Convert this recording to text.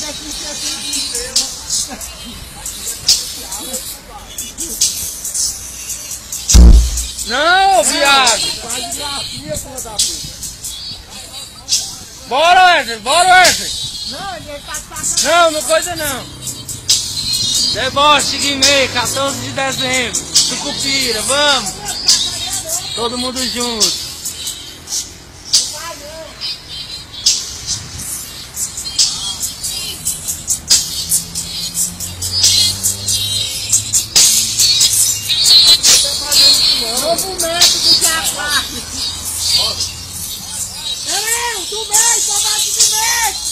Não, viado! Bora, Wesley! Bora, Wesley! Não, ele tá passando. Não, não coisa não. Deboche de meio, 14 de dezembro. Sucupira, vamos! Todo mundo junto. Novo método de aquário. Não, do meio, só bate do meio.